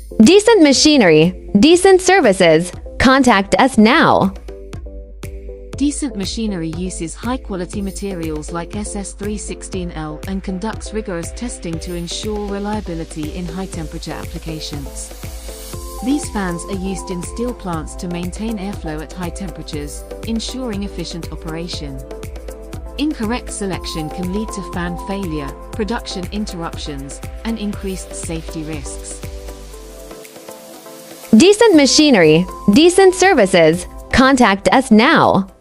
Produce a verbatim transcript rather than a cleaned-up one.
Decent machinery, decent services. Contact us now. Decent Machinery uses high-quality materials like S S three sixteen L and conducts rigorous testing to ensure reliability in high-temperature applications. These fans are used in steel plants to maintain airflow at high temperatures, ensuring efficient operation. Incorrect selection can lead to fan failure, production interruptions, and increased safety risks. Decent machinery, decent services. Contact us now.